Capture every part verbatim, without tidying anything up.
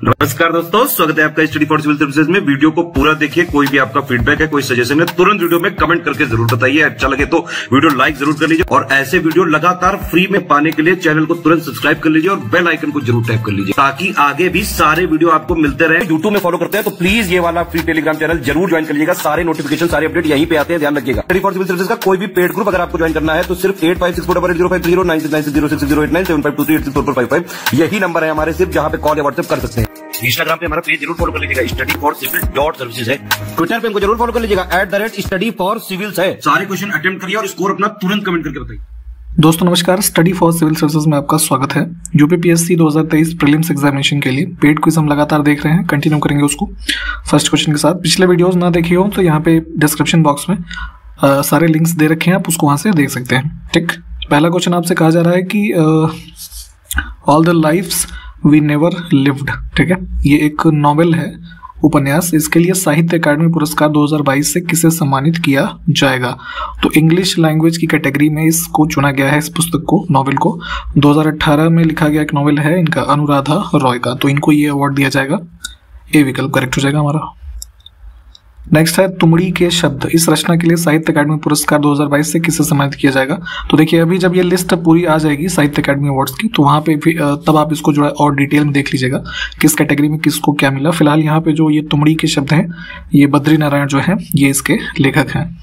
नमस्कार दोस्तों, स्वागत है आपका स्टडी फॉर सिविल सर्विसेज में। वीडियो को पूरा देखिए। कोई भी आपका फीडबैक है, कोई सजेशन है, तुरंत वीडियो में कमेंट करके जरूर बताइए। अच्छा लगे तो वीडियो लाइक जरूर कर लीजिए और ऐसे वीडियो लगातार फ्री में पाने के लिए चैनल को तुरंत सब्सक्राइब कर लीजिए और बेल आइकन को जरूर टैप कर लीजिए ताकि आगे भी सारे वीडियो आपको मिलते रहे। यूट्यूब में फॉलो करते हैं तो प्लीज ये वाला फ्री टेलीग्राम चैनल जरूर ज्वाइन कर लीजिएगा। सारे नोटिफिकेशन, सारे अपडेट यहीं पे आते हैं, ध्यान रखिएगा। स्टडी फॉर सिविल सर्विसेज का कोई भी पेड ग्रुप अगर आपको ज्वाइन करना है तो सिर्फ eight five six four double zero five zero nine six nine six zero six zero eight nine seven five two three eight six four four five five यही नंबर है हमारे, सिर्फ जहां पे कॉल या व्हाट्सएप कर सकते हैं। इंस्टाग्राम पे हमारा पेज जरूर फॉलो कर लीजिएगा, study for civil dot services है। ट्विटर पे हमको जरूर फॉलो कर लीजिएगा, at the rate study for civils है। सारे क्वेश्चन अटेम्प्ट करिए और स्कोर अपना तुरंत कमेंट करके बताइए। दोस्तों नमस्कार, स्टडी फॉर सिविल सर्विसेज में आपका स्वागत है। यूपीपीएससी दो हज़ार तेईस प्रीलिम्स एग्जामिनेशन के लिए पेड क्विज हम लगातार देख रहे हैं, कंटिन्यू करेंगे उसको फर्स्ट क्वेश्चन के साथ। पिछले वीडियोस ना देखे हो तो यहाँ पे डिस्क्रिप्शन बॉक्स में आ, सारे लिंक्स दे रखे हैं, आप उसको वहां से देख सकते हैं। ठीक, पहला क्वेश्चन आपसे कहा जा रहा है कि all the lifes we never lived, ठीक है, ये एक नॉवेल है, उपन्यास। इसके लिए साहित्य अकादमी पुरस्कार दो हज़ार बाईस से किसे सम्मानित किया जाएगा? तो इंग्लिश लैंग्वेज की कैटेगरी में इसको चुना गया है, इस पुस्तक को, नॉवेल को। दो हज़ार अठारह में लिखा गया एक नॉवेल है इनका, अनुराधा रॉय का, तो इनको ये अवार्ड दिया जाएगा। ए विकल्प करेक्ट हो जाएगा हमारा। नेक्स्ट है तुमड़ी के शब्द, इस रचना के लिए साहित्य अकादमी पुरस्कार दो हज़ार बाईस से किसे सम्मानित किया जाएगा? तो देखिए अभी जब ये लिस्ट पूरी आ जाएगी साहित्य अकादमी अवार्ड्स की तो वहाँ पे भी तब आप इसको जो है और डिटेल में देख लीजिएगा किस कैटेगरी में किसको क्या मिला। फिलहाल यहाँ पे जो ये तुमड़ी के शब्द हैं, ये बद्री नारायण जो है ये इसके लेखक हैं।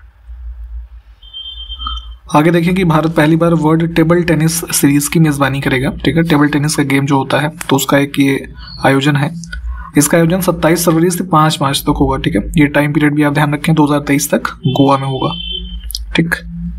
आगे देखें कि भारत पहली बार वर्ल्ड टेबल टेनिस सीरीज की मेजबानी करेगा। ठीक है, टेबल टेनिस का गेम जो होता है तो उसका एक ये आयोजन है। इसका आयोजन सत्ताईस फरवरी से पांच मार्च तक होगा। ठीक है, ये टाइम पीरियड भी आप ध्यान रखें, दो हज़ार तेईस तक गोवा में होगा। ठीक,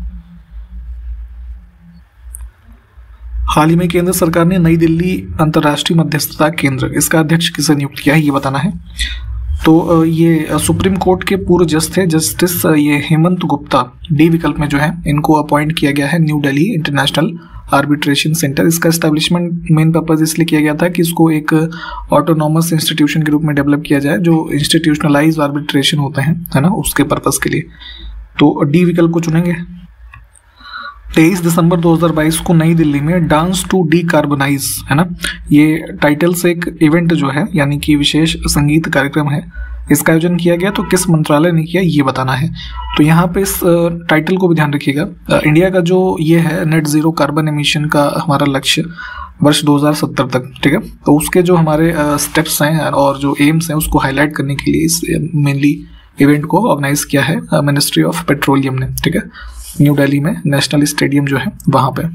हाल ही में केंद्र सरकार ने नई दिल्ली अंतर्राष्ट्रीय मध्यस्थता केंद्र, इसका अध्यक्ष किसे नियुक्त किया है ये बताना है। तो ये सुप्रीम कोर्ट के पूर्व जज थे, जस्टिस ये हेमंत गुप्ता, डी विकल्प में जो है इनको अपॉइंट किया गया है New Delhi international arbitration centre. इसका एस्टेब्लिशमेंट मेन पर्पज इसलिए किया गया था कि इसको एक ऑटोनॉमस इंस्टीट्यूशन के रूप में डेवलप किया जाए, जो इंस्टीट्यूशनलाइज आर्बिट्रेशन होते हैं, है ना, उसके पर्पज के लिए। तो डी विकल्प को चुनेंगे। तेईस दिसंबर दो हज़ार बाईस को नई दिल्ली में डांस टू डी कार्बनाइज, है ना, ये टाइटल से एक इवेंट जो है यानी कि विशेष संगीत कार्यक्रम है, इसका आयोजन किया गया। तो किस मंत्रालय ने किया ये बताना है। तो यहाँ पे इस टाइटल को भी ध्यान रखिएगा। इंडिया का जो ये है नेट जीरो कार्बन एमिशन का हमारा लक्ष्य वर्ष दो हज़ार सत्तर तक, ठीक है, तो उसके जो हमारे स्टेप्स हैं और जो एम्स हैं उसको हाईलाइट करने के लिए इस मेनली इवेंट को ऑर्गेनाइज किया है मिनिस्ट्री ऑफ पेट्रोलियम ने। ठीक है, न्यू दिल्ली में नेशनल स्टेडियम जो है वहां पे।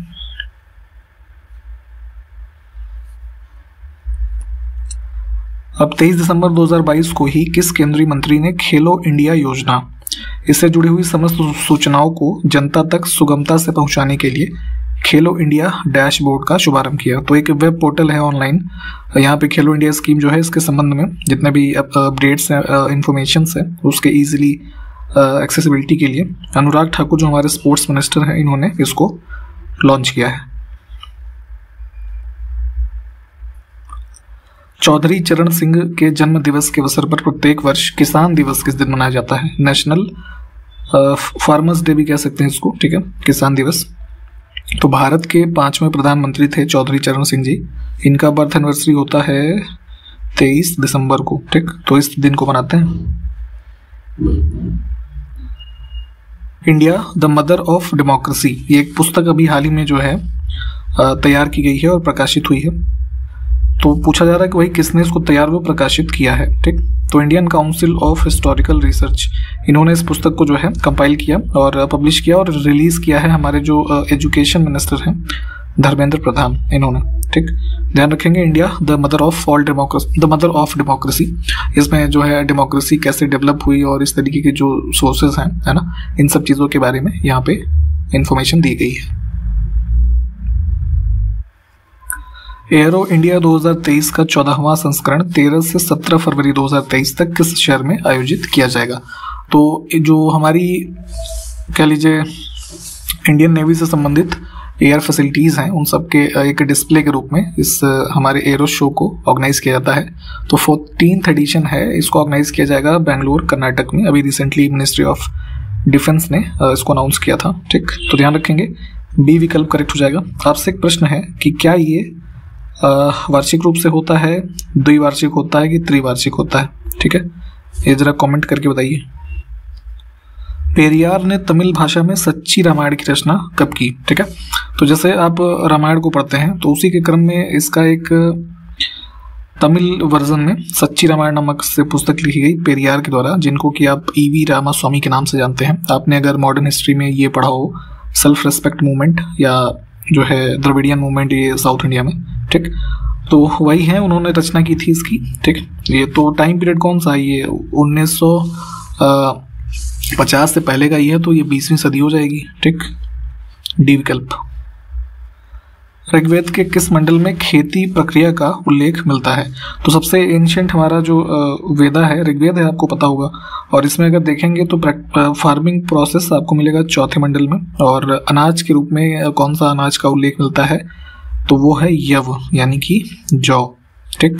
अब तेईस दिसंबर दो हज़ार बाईस को ही किस केंद्रीय मंत्री ने खेलो इंडिया योजना, इससे जुड़ी हुई समस्त सूचनाओं को जनता तक सुगमता से पहुंचाने के लिए खेलो इंडिया डैशबोर्ड का शुभारंभ किया? तो एक वेब पोर्टल है ऑनलाइन, यहाँ पे खेलो इंडिया स्कीम जो है इसके संबंध में जितने भी अपडेट्स हैं, इंफॉर्मेशन है, उसके इजीली एक्सेसिबिलिटी के लिए अनुराग ठाकुर जो हमारे स्पोर्ट्स मिनिस्टर हैं इन्होंने इसको लॉन्च किया है। चौधरी चरण सिंह के जन्म दिवस के अवसर पर प्रत्येक वर्ष किसान दिवस किस दिन मनाया जाता है? नेशनल फार्मर्स डे भी कह सकते हैं इसको, ठीक है, किसान दिवस। तो भारत के पांचवें प्रधानमंत्री थे चौधरी चरण सिंह जी, इनका बर्थ एनिवर्सरी होता है तेईस दिसंबर को। ठीक, तो इस दिन को मनाते हैं। India the mother of democracy, ये एक पुस्तक अभी हाल ही में जो है तैयार की गई है और प्रकाशित हुई है। तो पूछा जा रहा है कि भाई किसने इसको तैयार व प्रकाशित किया है? ठीक, तो Indian Council of Historical Research, इन्होंने इस पुस्तक को जो है कंपाइल किया और पब्लिश किया और रिलीज किया है हमारे जो एजुकेशन मिनिस्टर हैं धर्मेंद्र प्रधान, इन्होंने। ठीक, ध्यान रखेंगे, India the mother of all democracy, the mother of democracy, इसमें जो है डेमोक्रेसी कैसे डेवलप हुई और इस तरीके के जो सोर्सेज हैं, है ना, इन सब चीज़ों के बारे में यहाँ पे इंफॉर्मेशन दी गई है। एरो इंडिया दो हज़ार तेईस का चौदहवां संस्करण तेरह से सत्रह फरवरी दो हज़ार तेईस तक किस शहर में आयोजित किया जाएगा? तो जो हमारी कह लीजिए इंडियन नेवी से संबंधित एयर फैसिलिटीज़ हैं उन सब के एक डिस्प्ले के रूप में इस हमारे एरो शो को ऑर्गेनाइज किया जाता है। तो फोर्टीन्थ एडिशन है, इसको ऑर्गेनाइज किया जाएगा बेंगलुरु कर्नाटक में। अभी रिसेंटली मिनिस्ट्री ऑफ डिफेंस ने इसको अनाउंस किया था। ठीक, तो ध्यान रखेंगे बी विकल्प करेक्ट हो जाएगा। आपसे एक प्रश्न है कि क्या ये वार्षिक रूप से होता है, द्विवार्षिक होता है कि त्रिवार्षिक होता है? ठीक है, ये जरा कमेंट करके बताइए। पेरियार ने तमिल भाषा में सच्ची रामायण की रचना कब की? ठीक है, तो जैसे आप रामायण को पढ़ते हैं तो उसी के क्रम में इसका एक तमिल वर्जन में सच्ची रामायण नामक से पुस्तक लिखी गई पेरियार के द्वारा, जिनको कि आप ई वी रामास्वामी के नाम से जानते हैं। आपने अगर मॉडर्न हिस्ट्री में ये पढ़ा हो, सेल्फ रेस्पेक्ट मूवमेंट या जो है द्रविडियन मूवमेंट ये साउथ इंडिया में, ठीक, तो वही है, उन्होंने रचना की थी इसकी। ठीक, ये तो टाइम पीरियड कौन सा है? ये उन्नीस सौ पचास से पहले का ही है, तो ये बीसवीं सदी हो जाएगी। ठीक, डी विकल्प। ऋग्वेद के किस मंडल में खेती प्रक्रिया का उल्लेख मिलता है? तो सबसे एंशिएंट हमारा जो वेदा है ऋग्वेद है, आपको पता होगा, और इसमें अगर देखेंगे तो फार्मिंग प्रोसेस आपको मिलेगा चौथे मंडल में। और अनाज के रूप में कौन सा अनाज का उल्लेख मिलता है? तो वो है यव, यानी कि जौ। ठीक,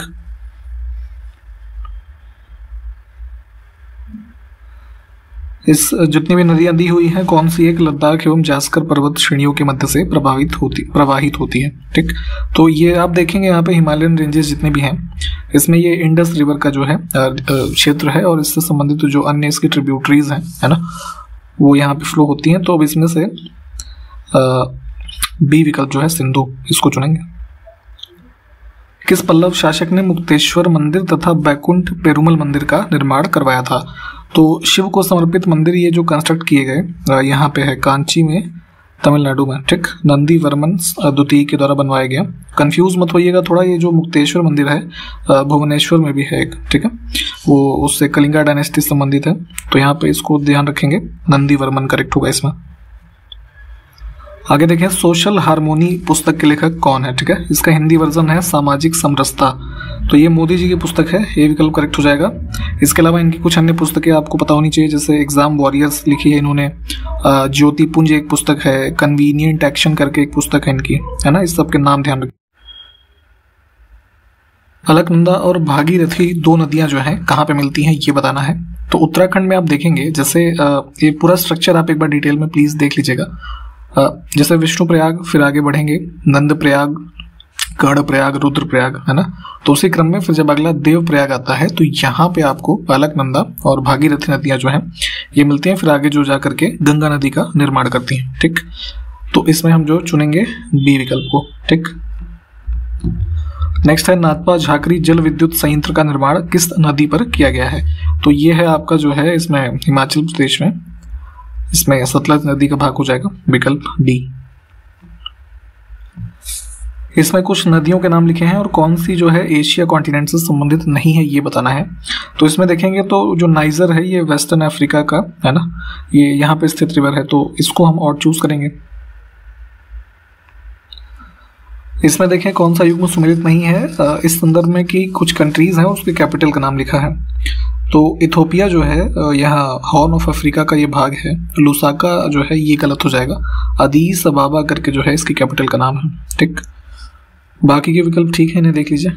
इस जितनी भी नदियां दी हुई हैं कौन सी एक लद्दाख एवं जास्कर पर्वत श्रेणियों के मध्य से प्रभावित होती प्रवाहित होती है? ठीक, तो ये आप देखेंगे यहाँ पे हिमालयन रेंजेस जितने भी हैं इसमें ये इंडस रिवर का जो है क्षेत्र है, और इससे संबंधित जो अन्य इसकी ट्रिब्यूटरीज हैं, है ना, वो यहाँ पे फ्लो होती हैं। तो अब इसमें से बी विकल्प जो है सिंधु, इसको चुनेंगे। किस पल्लव शासक ने मुक्तेश्वर मंदिर तथा बैकुंठ पेरुमल मंदिर का निर्माण करवाया था? तो शिव को समर्पित मंदिर ये जो कंस्ट्रक्ट किए गए यहाँ पे है कांची में, तमिलनाडु में। ठीक, नंदी वर्मन द्वितीय के द्वारा बनवाया गया। कंफ्यूज मत होइएगा थोड़ा, ये जो मुक्तेश्वर मंदिर है भुवनेश्वर में भी है एक, ठीक है, वो उससे कलिंगा डायनेस्टी संबंधित है, तो यहाँ पे इसको ध्यान रखेंगे, नंदी वर्मन करेक्ट होगा इसमें। आगे देखें, सोशल हार्मोनी पुस्तक के लेखक कौन है? ठीक है, इसका हिंदी वर्जन है सामाजिक समरसता, तो ये मोदी जी की पुस्तक है, ये विकल्प करेक्ट हो जाएगा। इसके अलावा इनकी कुछ अन्य पुस्तकें आपको पता होनी चाहिए, जैसे एग्जाम वॉरियर्स लिखी है इन्होंने, ज्योति पुंज एक पुस्तक है, कन्वीनियंट एक्शन करके एक पुस्तक है इनकी, है ना, इस सब के नाम ध्यान रखें। अलकनंदा और भागीरथी दो नदियां जो हैं कहाँ पे मिलती हैं ये बताना है। तो उत्तराखंड में आप देखेंगे, जैसे ये पूरा स्ट्रक्चर आप एक बार डिटेल में प्लीज देख लीजिएगा। जैसे विष्णु प्रयाग, फिर आगे बढ़ेंगे नंद प्रयाग, गढ़ प्रयाग, रुद्र प्रयाग, है ना, तो उसी क्रम में फिर जब अगला देव प्रयाग आता है तो यहाँ पे आपको अलकनंदा और भागीरथी नदियां जो हैं ये मिलती हैं, फिर आगे जो जा करके गंगा नदी का निर्माण करती हैं। ठीक, तो इसमें हम जो चुनेंगे बी विकल्प को। ठीक, नेक्स्ट है नाथपा झाकरी जल विद्युत संयंत्र का निर्माण किस नदी पर किया गया है? तो ये है आपका जो है इसमें हिमाचल प्रदेश में, इसमें सतलज नदी का भाग हो जाएगा, विकल्प डी। इसमें कुछ नदियों के नाम लिखे हैं और कौन सी जो है एशिया कॉन्टिनेंट से संबंधित नहीं है ये बताना है। तो इसमें देखेंगे तो जो नाइजर है ये वेस्टर्न अफ्रीका का है ना, ये यहाँ पे स्थित रिवर है, तो इसको हम और चूज करेंगे। इसमें देखें कौन सा युग्म सुमेलित नहीं है, इस संदर्भ में कि कुछ कंट्रीज हैं उसके कैपिटल का नाम लिखा है। तो इथोपिया जो है यहाँ हॉर्न ऑफ अफ्रीका का ये भाग है, लुसाका जो है ये गलत हो जाएगा, अदीस अबाबा करके जो है इसकी कैपिटल का नाम है। ठीक, बाकी के विकल्प ठीक है, इन्हें देख लीजिए।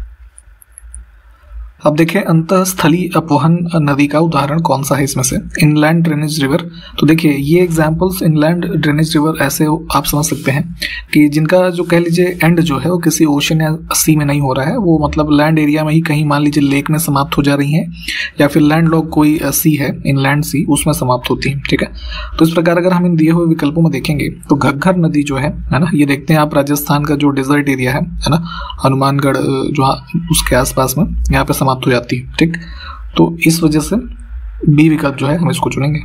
अब देखें अंतःस्थलीय अपवहन नदी का उदाहरण कौन सा है इसमें से? Inland drainage river. तो देखिए ये एग्जांपल्स इनलैंड ड्रेनेज रिवर ऐसे आप समझ सकते हैं कि जिनका जो कह लीजिए एंड जो है वो किसी ओशन या सी में नहीं हो रहा है, वो मतलब लैंड एरिया में ही कहीं मान लीजिए लेक में समाप्त हो जा रही हैं, या फिर लैंड लॉक कोई सी है इनलैंड सी उसमें समाप्त होती है। ठीक है, तो इस प्रकार अगर हम इन दिए हुए विकल्पों में देखेंगे तो घग्गर नदी जो है है ना, ये देखते हैं आप राजस्थान का जो डेजर्ट एरिया है है ना, हनुमानगढ़ जो उसके आसपास में यहाँ पे समाप्त हो जाती है। ठीक, तो इस वजह से बी विकल्प जो है हम इसको चुनेंगे।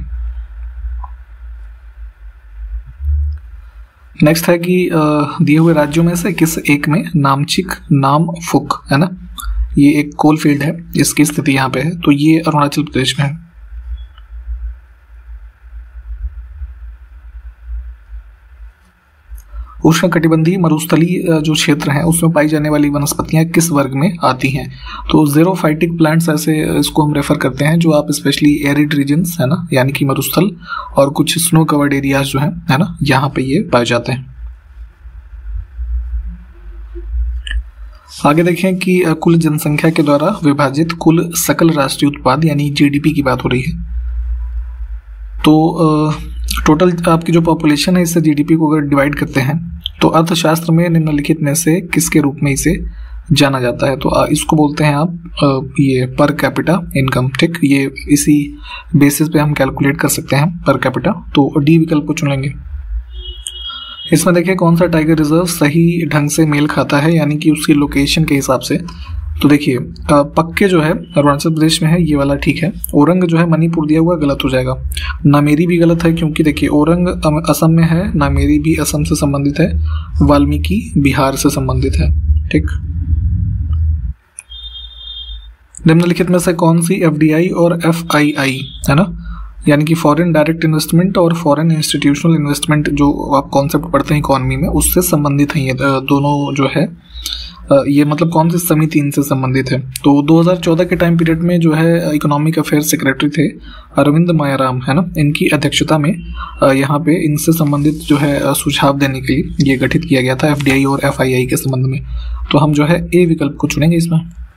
नेक्स्ट है कि दिए हुए राज्यों में से किस एक में नामचिक नामफुक है ना, ये एक कोल फील्ड है, इसकी स्थिति यहाँ पे है, तो ये अरुणाचल प्रदेश में है। उष्णकटिबंधीय मरुस्थलीय जो क्षेत्र हैं उसमें पाई जाने वाली वनस्पतियां किस वर्ग में आती हैं? तो ज़ेरोफाइटिक प्लांट्स ऐसे इसको हम रेफर करते हैं, जो आप स्पेशली एरिड रीजन्स है ना, यानी कि मरुस्थल और कुछ स्नो कवर्ड एरियाज जो हैं है ना, यहाँ पे ये पाए जाते हैं। आगे देखें कि कुल जनसंख्या के द्वारा विभाजित कुल सकल राष्ट्रीय उत्पाद यानी जीडीपी की बात हो रही है। तो टोटल आपकी जो पॉपुलेशन है, इससे जीडीपी को अगर डिवाइड करते हैं तो अर्थशास्त्र में निम्नलिखित में से किसके रूप में इसे जाना जाता है? तो इसको बोलते हैं आप ये पर कैपिटा इनकम। ठीक, ये इसी बेसिस पे हम कैलकुलेट कर सकते हैं पर कैपिटा। तो डी विकल्प को चुनेंगे। इसमें देखिए कौन सा टाइगर रिजर्व सही ढंग से मेल खाता है, यानी कि उसकी लोकेशन के हिसाब से। तो देखिए पक्के जो है अरुणाचल प्रदेश में है, ये वाला ठीक है। ओरंग जो है मणिपुर दिया हुआ, गलत हो जाएगा। नामेरी भी गलत है, क्योंकि देखिए ओरंग असम में है, नामेरी भी असम से संबंधित है, वाल्मीकि बिहार से संबंधित है। ठीक, निम्नलिखित में से कौन सी एफडीआई और एफआईआई है ना, यानी कि फॉरेन डायरेक्ट इन्वेस्टमेंट और फॉरेन इंस्टीट्यूशनल इन्वेस्टमेंट जो आप कॉन्सेप्ट पढ़ते हैं इकोनॉमी में, उससे संबंधित हैं ये दोनों जो है, ये मतलब कौन सी समिति इनसे संबंधित है? तो दो हज़ार चौदह के टाइम पीरियड में जो है इकोनॉमिक अफेयर्स सेक्रेटरी थे अरविंद मायाराम, है ना, इनकी अध्यक्षता में यहाँ पे इनसे संबंधित जो है सुझाव देने के लिए ये गठित किया गया था एफडीआई और एफआईआई के संबंध में। तो हम जो है ए विकल्प को चुनेंगे इसमें।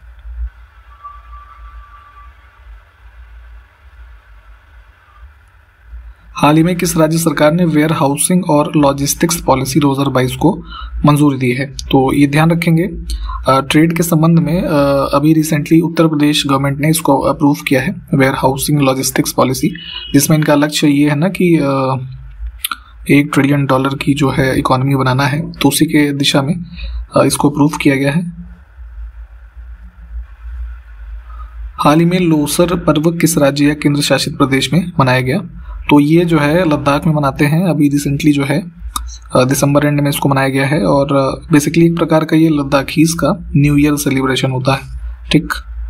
हाल ही में किस राज्य सरकार ने वेयर हाउसिंग और लॉजिस्टिक्स पॉलिसी दो हज़ार बाईस को मंजूरी दी है? तो ये ध्यान रखेंगे ट्रेड के संबंध में अभी रिसेंटली उत्तर प्रदेश गवर्नमेंट ने इसको अप्रूव किया है, वेयर हाउसिंग लॉजिस्टिक्स पॉलिसी, जिसमें इनका लक्ष्य ये है ना कि एक ट्रिलियन डॉलर की जो है इकोनॉमी बनाना है, तो उसी के दिशा में इसको अप्रूव किया गया है। हाल ही में लोसर पर्व किस राज्य या केंद्र शासित प्रदेश में मनाया गया? तो ये जो है लद्दाख में मनाते हैं, अभी रिसेंटली जो है दिसंबर एंड में इसको मनाया गया है, और बेसिकली एक प्रकार का ये लद्दाखीज का न्यू ईयर सेलिब्रेशन होता है। ठीक,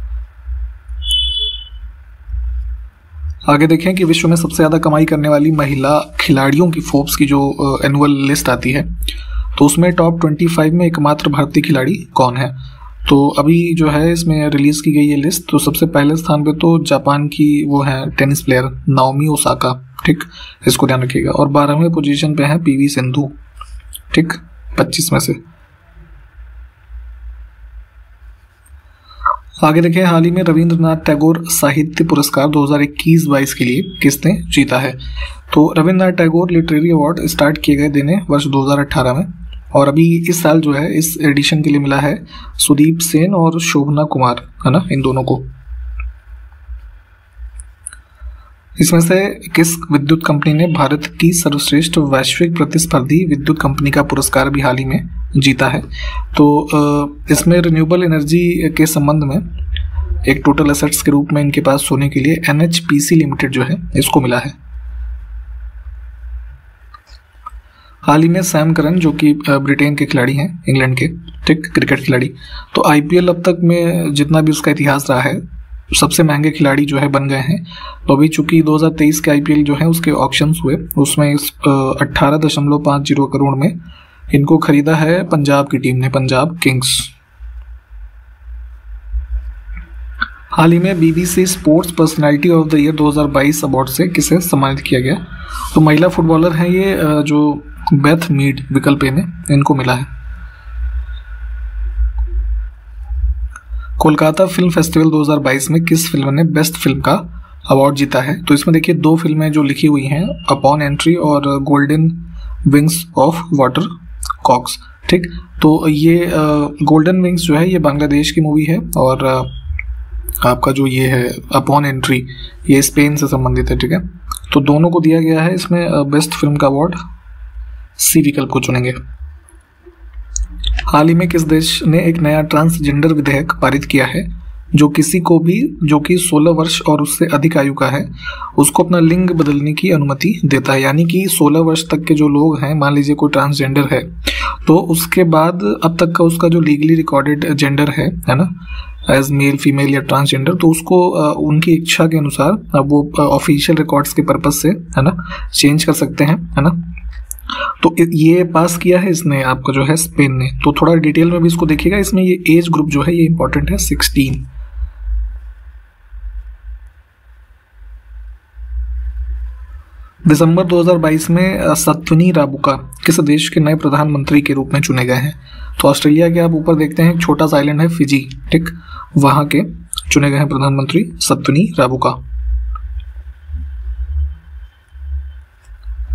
आगे देखें कि विश्व में सबसे ज्यादा कमाई करने वाली महिला खिलाड़ियों की फोर्ब्स की जो एनुअल लिस्ट आती है, तो उसमें टॉप पच्चीस में एकमात्र भारतीय खिलाड़ी कौन है? तो अभी जो है इसमें रिलीज की गई है लिस्ट, तो सबसे पहले स्थान पे तो जापान की वो है टेनिस प्लेयर नाओमी ओसाका। ठीक, इसको ध्यान रखिएगा। और बारहवें पोजीशन पे है पीवी सिंधु। ठीक, पच्चीस में से। आगे देखें, हाल ही में रविंद्रनाथ टैगोर साहित्य पुरस्कार दो हज़ार इक्कीस बाईस के लिए किसने जीता है? तो Rabindranath Tagore literary award start किए गए देने वर्ष दो हज़ार अठारह में, और अभी इस साल जो है इस एडिशन के लिए मिला है सुदीप सेन और शोभना कुमार, है ना, इन दोनों को। इसमें से किस विद्युत कंपनी ने भारत की सर्वश्रेष्ठ वैश्विक प्रतिस्पर्धी विद्युत कंपनी का पुरस्कार भी हाल ही में जीता है? तो इसमें रिन्यूएबल एनर्जी के संबंध में एक टोटल एसेट्स के रूप में इनके पास सोने के लिए एनएचपीसी लिमिटेड जो है इसको मिला है। हाल ही में सैम करन जो कि ब्रिटेन के खिलाड़ी हैं, इंग्लैंड के, ठीक, क्रिकेट खिलाड़ी, तो आईपीएल अब तक में जितना भी उसका इतिहास रहा है सबसे महंगे खिलाड़ी जो है बन गए हैं। तो अभी चूंकि दो हज़ार तेईस के आईपीएल जो है उसके ऑक्शंस हुए, उसमें इस अट्ठारह दशमलव पाँच जीरो करोड़ में इनको खरीदा है पंजाब की टीम ने, पंजाब किंग्स। हाल ही में BBC sports personality of the year दो हज़ार बाईस अवार्ड से किसे सम्मानित किया गया? तो महिला फुटबॉलर हैं ये जो बेथ मीड, विकल्प ए में इनको मिला है। कोलकाता फिल्म फेस्टिवल दो हज़ार बाईस में किस फिल्म ने बेस्ट फिल्म का अवार्ड जीता है? तो इसमें देखिए दो फिल्में जो लिखी हुई हैं, अपॉन एंट्री और golden wings of water cocks. ठीक, तो ये गोल्डन विंग्स जो है ये बांग्लादेश की मूवी है, और आ, आपका जो ये है अपॉन एंट्री ये स्पेन से संबंधित है। ठीक है, तो दोनों को दिया गया है इसमें बेस्ट फिल्म का अवार्ड। सी विकल्प को चुनेंगे। हाल ही में किस देश ने एक नया ट्रांसजेंडर विधेयक पारित किया है जो किसी को भी जो कि सोलह वर्ष और उससे अधिक आयु का है उसको अपना लिंग बदलने की अनुमति देता है? यानी कि सोलह वर्ष तक के जो लोग हैं, मान लीजिए कोई ट्रांसजेंडर है, तो उसके बाद अब तक का उसका जो लीगली रिकॉर्डेड जेंडर है है ना, एज मेल फीमेल या ट्रांसजेंडर, तो उसको उनकी इच्छा के अनुसार वो ऑफिशियल रिकॉर्ड्स के पर्पज से है ना चेंज कर सकते हैं, है ना। तो ये पास किया है इसने आपका जो है स्पेन ने। तो थोड़ा डिटेल में भी इसको देखिएगा, इसमें ये एज ग्रुप जो है ये इंपॉर्टेंट है, सिक्सटीन। दिसंबर दो हज़ार बाईस में सत्वनी राबुका किस देश के नए प्रधानमंत्री के रूप में चुने गए हैं? तो ऑस्ट्रेलिया के आप ऊपर देखते हैं एक छोटा सा आइलैंड है फिजी, ठीक, वहां के चुने गए हैं प्रधानमंत्री सत्वनी राबुका।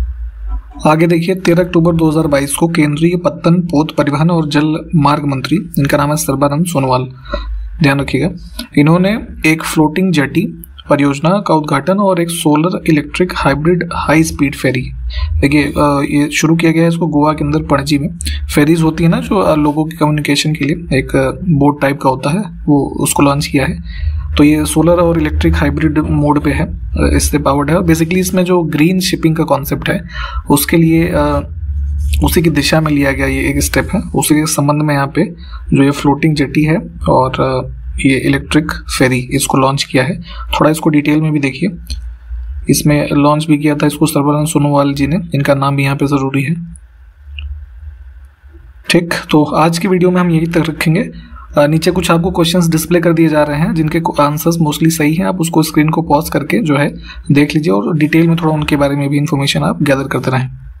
आगे देखिए, तेरह अक्टूबर दो हज़ार बाईस को केंद्रीय पत्तन पोत परिवहन और जल मार्ग मंत्री, इनका नाम है सर्बानंद सोनोवाल, ध्यान रखिएगा, इन्होंने एक फ्लोटिंग जेटी परियोजना का उद्घाटन और एक solar electric hybrid high speed ferry, देखिए ये शुरू किया गया है इसको गोवा के अंदर पणजी में। फेरीज होती है ना जो लोगों की कम्युनिकेशन के लिए, एक बोट टाइप का होता है, वो उसको लॉन्च किया है। तो ये सोलर और इलेक्ट्रिक हाइब्रिड मोड पे है, इससे पावर्ड है। बेसिकली इसमें जो ग्रीन शिपिंग का कॉन्सेप्ट है उसके लिए उसी की दिशा में लिया गया ये एक स्टेप है। उसी के संबंध में यहाँ पे जो ये फ्लोटिंग जेटी है और ये इलेक्ट्रिक फेरी, इसको लॉन्च किया है। थोड़ा इसको डिटेल में भी देखिए, इसमें लॉन्च भी किया था इसको सर्बानंद सोनोवाल जी ने, इनका नाम भी यहाँ पे जरूरी है। ठीक, तो आज की वीडियो में हम यही तक रखेंगे। नीचे कुछ आपको क्वेश्चंस डिस्प्ले कर दिए जा रहे हैं जिनके आंसर्स मोस्टली सही हैं। आप उसको स्क्रीन को पॉज करके जो है देख लीजिए और डिटेल में थोड़ा उनके बारे में भी इंफॉर्मेशन आप गैदर करते रहें।